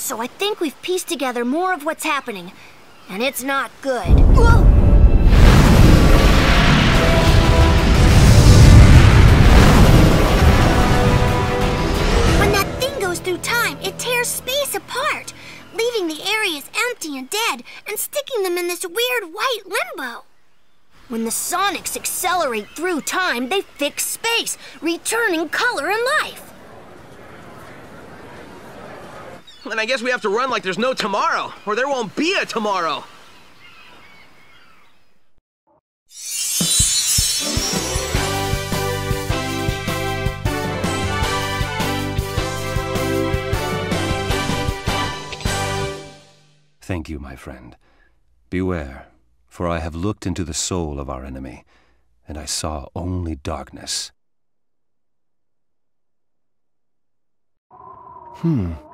So I think we've pieced together more of what's happening, and it's not good. Whoa! When that thing goes through time, it tears space apart, leaving the areas empty and dead, and sticking them in this weird white limbo. When the Sonics accelerate through time, they fix space, returning color and life. Then I guess we have to run like there's no tomorrow, or there won't be a tomorrow. Thank you, my friend. Beware, for I have looked into the soul of our enemy, and I saw only darkness.